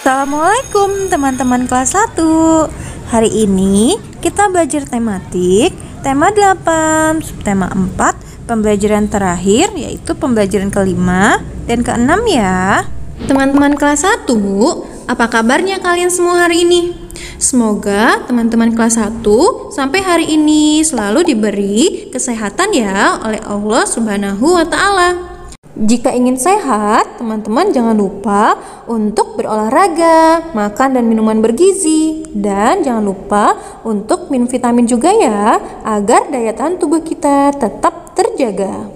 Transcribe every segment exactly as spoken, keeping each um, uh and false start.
Assalamualaikum teman-teman kelas satu. Hari ini kita belajar tematik tema delapan, subtema empat, pembelajaran terakhir yaitu pembelajaran kelima dan keenam ya. Teman-teman kelas satu, apa kabarnya kalian semua hari ini? Semoga teman-teman kelas satu sampai hari ini selalu diberi kesehatan ya oleh Allah Subhanahu wa Ta'ala. Jika ingin sehat, teman-teman jangan lupa untuk berolahraga, makan dan minuman bergizi, dan jangan lupa untuk minum vitamin juga ya, agar daya tahan tubuh kita tetap terjaga.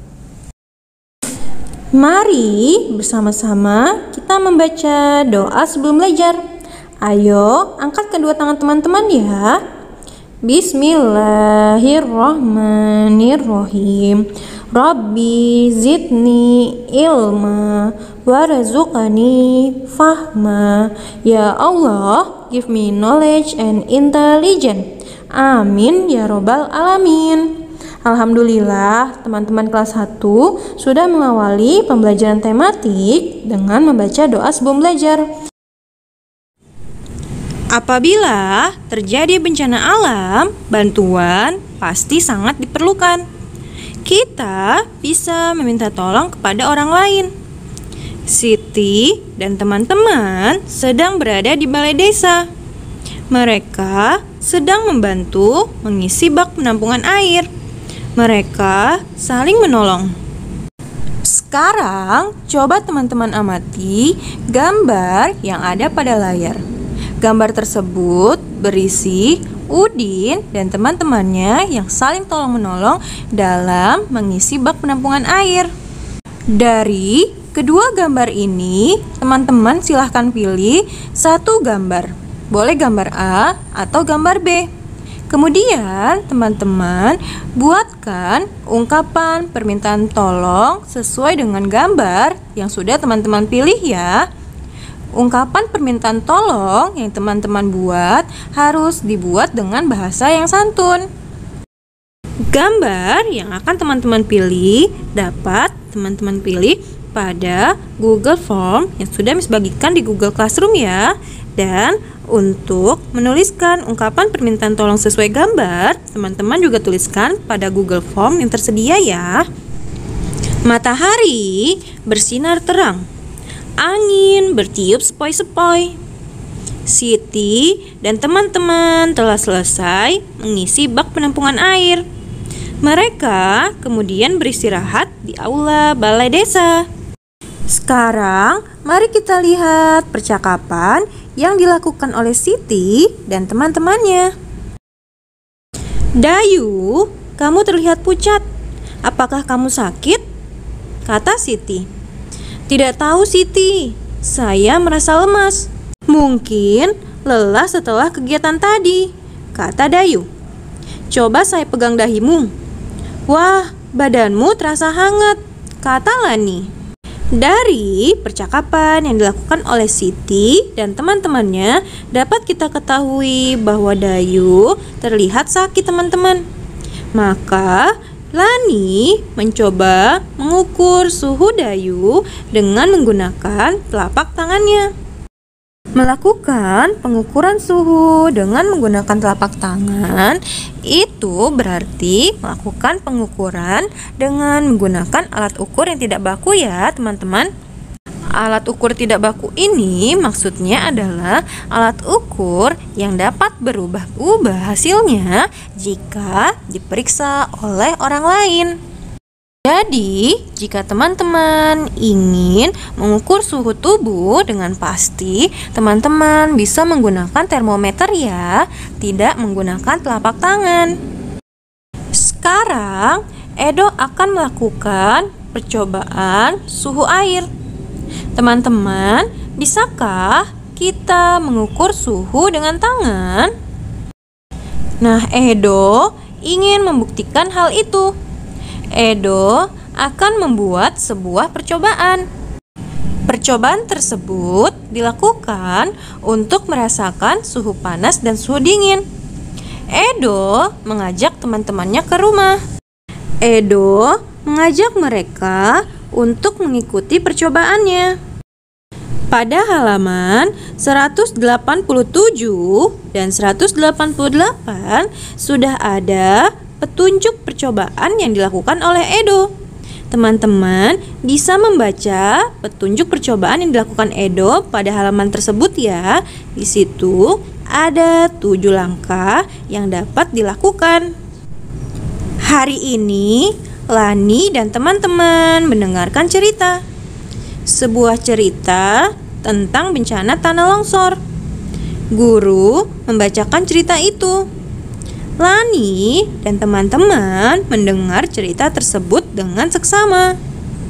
Mari bersama-sama kita membaca doa sebelum belajar. Ayo, angkat kedua tangan teman-teman ya. Bismillahirrahmanirrahim. Rabbi zidni ilma warzuqani fahma. Ya Allah, give me knowledge and intelligence. Amin ya robbal alamin. Alhamdulillah, teman-teman kelas satu sudah mengawali pembelajaran tematik dengan membaca doa sebelum belajar. Apabila terjadi bencana alam, bantuan pasti sangat diperlukan. Kita bisa meminta tolong kepada orang lain. Siti dan teman-teman sedang berada di balai desa. Mereka sedang membantu mengisi bak penampungan air. Mereka saling menolong. Sekarang coba teman-teman amati gambar yang ada pada layar. Gambar tersebut berisi Udin dan teman-temannya yang saling tolong-menolong dalam mengisi bak penampungan air. Dari kedua gambar ini, teman-teman silahkan pilih satu gambar. Boleh gambar A atau gambar B. Kemudian, teman-teman buatkan ungkapan permintaan tolong sesuai dengan gambar yang sudah teman-teman pilih ya. Ungkapan permintaan tolong yang teman-teman buat harus dibuat dengan bahasa yang santun. Gambar yang akan teman-teman pilih dapat teman-teman pilih pada Google Form yang sudah Miss bagikan di Google Classroom ya. Dan untuk menuliskan ungkapan permintaan tolong sesuai gambar, teman-teman juga tuliskan pada Google Form yang tersedia ya. Matahari bersinar terang. Angin bertiup sepoi-sepoi. Siti dan teman-teman telah selesai mengisi bak penampungan air. Mereka kemudian beristirahat di aula balai desa. Sekarang mari kita lihat percakapan yang dilakukan oleh Siti dan teman-temannya. Dayu, kamu terlihat pucat. Apakah kamu sakit? Kata Siti. Tidak tahu Siti, saya merasa lemas. Mungkin lelah setelah kegiatan tadi, kata Dayu. Coba saya pegang dahimu. Wah, badanmu terasa hangat, kata Lani. Dari percakapan yang dilakukan oleh Siti dan teman-temannya, dapat kita ketahui bahwa Dayu terlihat sakit teman-teman. Maka Lani mencoba mengukur suhu Dayu dengan menggunakan telapak tangannya. Melakukan pengukuran suhu dengan menggunakan telapak tangan itu berarti melakukan pengukuran dengan menggunakan alat ukur yang tidak baku ya teman-teman. Alat ukur tidak baku ini maksudnya adalah alat ukur yang dapat berubah-ubah hasilnya jika diperiksa oleh orang lain. Jadi, jika teman-teman ingin mengukur suhu tubuh dengan pasti, teman-teman bisa menggunakan termometer ya, tidak menggunakan telapak tangan. Sekarang, Edo akan melakukan percobaan suhu air. Teman-teman, bisakah kita mengukur suhu dengan tangan? Nah, Edo ingin membuktikan hal itu. Edo akan membuat sebuah percobaan. Percobaan tersebut dilakukan untuk merasakan suhu panas dan suhu dingin. Edo mengajak teman-temannya ke rumah. Edo mengajak mereka untuk mengikuti percobaannya. Pada halaman seratus delapan puluh tujuh dan seratus delapan puluh delapan sudah ada petunjuk percobaan yang dilakukan oleh Edo. Teman-teman bisa membaca petunjuk percobaan yang dilakukan Edo pada halaman tersebut ya. Di situ ada tujuh langkah yang dapat dilakukan. Hari ini Lani dan teman-teman mendengarkan cerita. Sebuah cerita tentang bencana tanah longsor. Guru membacakan cerita itu. Lani dan teman-teman mendengar cerita tersebut dengan seksama.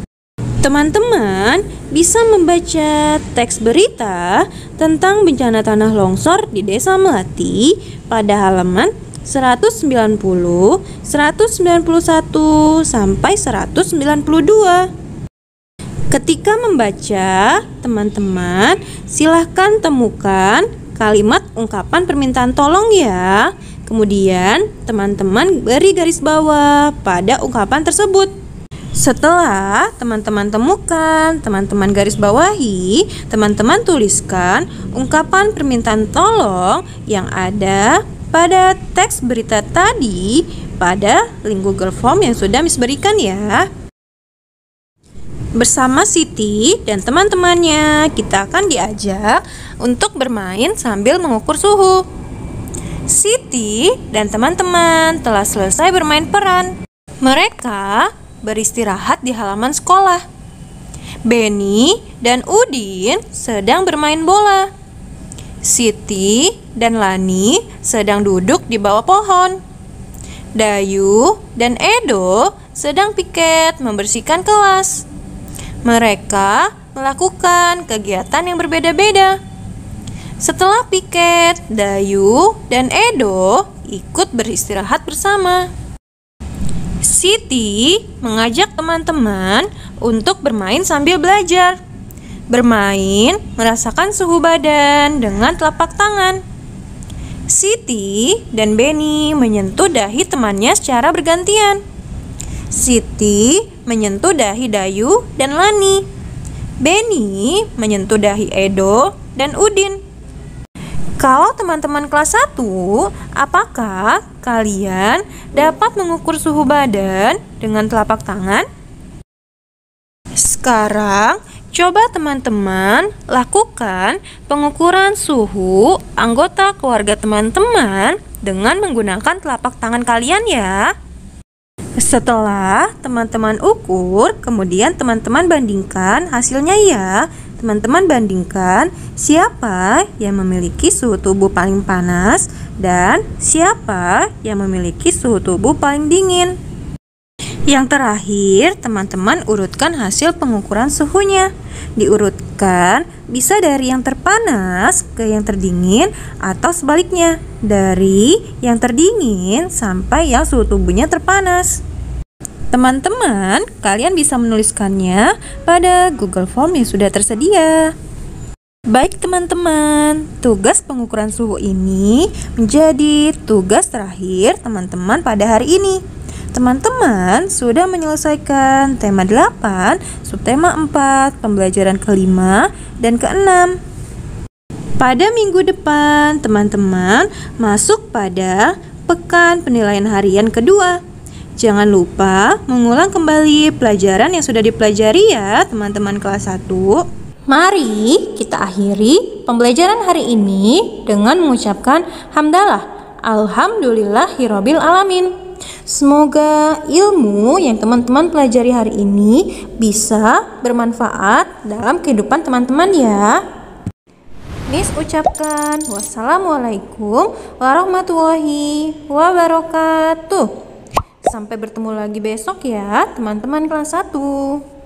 Teman-teman bisa membaca teks berita tentang bencana tanah longsor di Desa Melati pada halaman seratus sembilan puluh, seratus sembilan puluh satu sampai seratus sembilan puluh dua. Ketika membaca, teman-teman silahkan temukan kalimat ungkapan permintaan tolong ya. Kemudian teman-teman beri garis bawah pada ungkapan tersebut. Setelah teman-teman temukan, teman-teman garis bawahi, teman-teman tuliskan ungkapan permintaan tolong yang ada pada teks berita tadi pada link Google Form yang sudah Miss berikan ya. Bersama Siti dan teman-temannya, kita akan diajak untuk bermain sambil mengukur suhu. Siti dan teman-teman telah selesai bermain peran. Mereka beristirahat di halaman sekolah. Benny dan Udin sedang bermain bola. Siti dan Lani sedang duduk di bawah pohon. Dayu dan Edo sedang piket membersihkan kelas. Mereka melakukan kegiatan yang berbeda-beda. Setelah piket, Dayu dan Edo ikut beristirahat bersama. Siti mengajak teman-teman untuk bermain sambil belajar. Bermain merasakan suhu badan dengan telapak tangan. Siti dan Benny menyentuh dahi temannya secara bergantian. Siti menyentuh dahi Dayu dan Lani. Benny menyentuh dahi Edo dan Udin. Kalau teman-teman kelas satu, apakah kalian dapat mengukur suhu badan dengan telapak tangan? Sekarang, coba teman-teman lakukan pengukuran suhu anggota keluarga teman-teman dengan menggunakan telapak tangan kalian ya. Setelah teman-teman ukur, kemudian teman-teman bandingkan hasilnya ya. Teman-teman bandingkan siapa yang memiliki suhu tubuh paling panas dan siapa yang memiliki suhu tubuh paling dingin. Yang terakhir, teman-teman urutkan hasil pengukuran suhunya. Diurutkan bisa dari yang terpanas ke yang terdingin atau sebaliknya, dari yang terdingin sampai yang suhu tubuhnya terpanas. Teman-teman, kalian bisa menuliskannya pada Google Form yang sudah tersedia. Baik teman-teman, tugas pengukuran suhu ini menjadi tugas terakhir teman-teman pada hari ini. Teman-teman sudah menyelesaikan tema delapan, subtema empat, pembelajaran kelima dan keenam. Pada minggu depan, teman-teman masuk pada pekan penilaian harian kedua. Jangan lupa mengulang kembali pelajaran yang sudah dipelajari ya teman-teman kelas satu. Mari kita akhiri pembelajaran hari ini dengan mengucapkan hamdalah. Alhamdulillahirabbil alamin. Semoga ilmu yang teman-teman pelajari hari ini bisa bermanfaat dalam kehidupan teman-teman ya. Miss ucapkan wassalamualaikum warahmatullahi wabarakatuh. Sampai bertemu lagi besok ya teman-teman kelas satu.